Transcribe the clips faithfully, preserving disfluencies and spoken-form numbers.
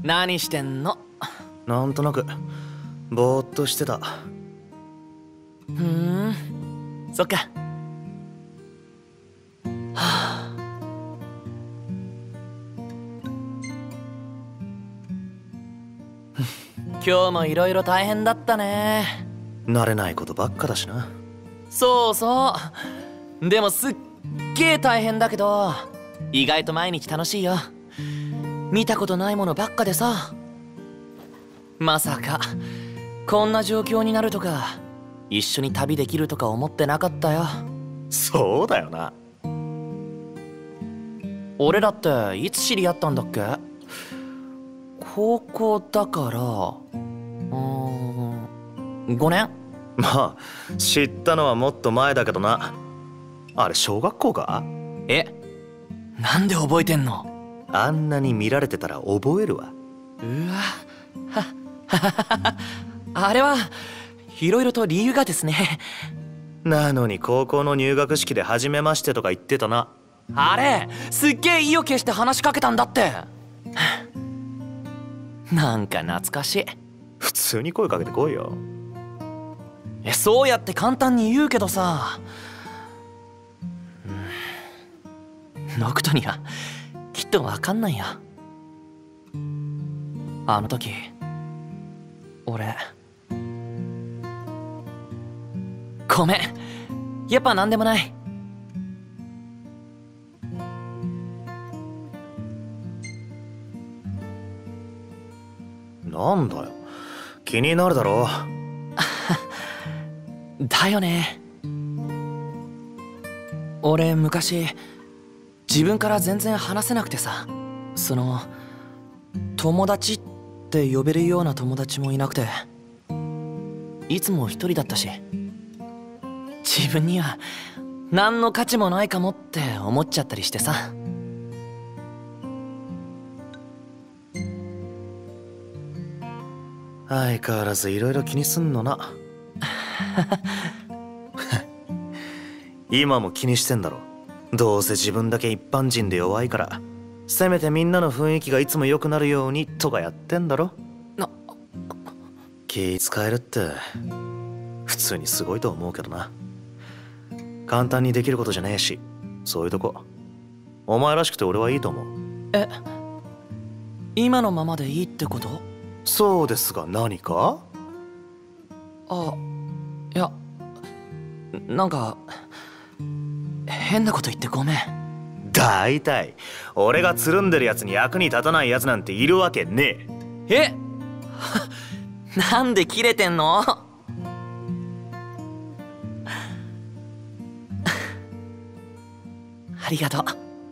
何してんの？ なんとなくぼーっとしてた。 ふーん、そっか。はあ。今日もいろいろ大変だったね。 慣れないことばっかだしな。 そうそう。でもすっげえ大変だけど意外と毎日楽しいよ。見たことないものばっかでさ。まさかこんな状況になるとか一緒に旅できるとか思ってなかったよ。 そうだよな。 俺らっていつ知り合ったんだっけ？高校だからうーんごねん？ まあ知ったのはもっと前だけどな。あれ小学校か？ え、なんで覚えてんの？ あんなに見られてたら覚えるわ。 うわはあれはいろいろと理由がですね。 なのに高校の入学式で初めましてとか言ってたな。 あれすっげえ意を決して話しかけたんだって。なんか懐かしい。 普通に声かけてこいよ。 え、そうやって簡単に言うけどさ、うん、ノクトにはきっと分かんないよ。あの時俺ごめん。やっぱなんでもない。 なんだよ、気になるだろ。 だよね。俺昔自分から全然話せなくてさ、その友達って呼べるような友達もいなくて、いつも一人だったし、自分には何の価値もないかもって思っちゃったりしてさ。 相変わらずいろいろ気にすんのな。今も気にしてんだろ。どうせ自分だけ一般人で弱いからせめてみんなの雰囲気がいつも良くなるようにとかやってんだろ。 な気使えるって普通にすごいと思うけどな。簡単にできることじゃねえし、そういうとこお前らしくて俺はいいと思う。 え、今のままでいいってこと？ そうですが何か？ あ、いや、なんか変なこと言ってごめん。 だいたい俺がつるんでるやつに役に立たないやつなんているわけねえ。 えなんでキレてんの？ありがとう。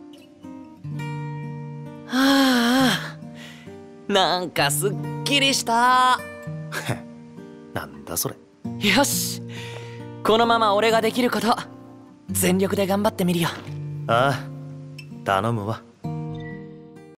はあ、なんかすっきりした。 なんだそれ。 よし、このまま俺ができること全力で頑張ってみるよ。 ああ、頼むわ。